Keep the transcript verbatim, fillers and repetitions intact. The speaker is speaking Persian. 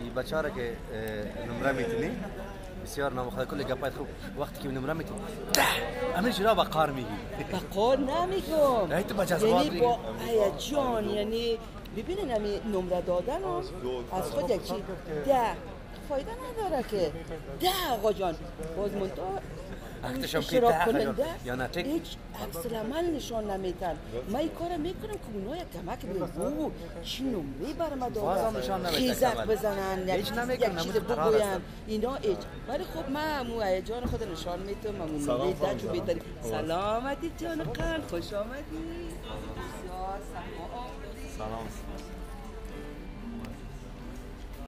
بچه ها را که نمره میتونی بسیار نامخواه کل گپایت خوب وقتی که نمره میتونی ده همین چرا با قار میگی با قار نمیگم ای تو با جذبات یعنی با هیجان یعنی ببینین همین نمره دادن از خود یک چی ده فایده نداره که ده آقا جان باز منطقه اختشام که اشتراک ده کننده یا نه تک هیچ عکس العمل نشان نمیتن من این کار میکنم که اونا یک کمک بگو چی نمره بر ما بازم نشان دادن نمیتن خیزک کمک. بزنن یک هیچ چیز نمیکنن، یک چیز نمود قرار بگوین هستن. اینا هیچ ولی خب من مو هیجان خود نشان میتونم من نمره ده چون بهتری سلامتی جان قلب خوش آمدی بسیار سلام سلام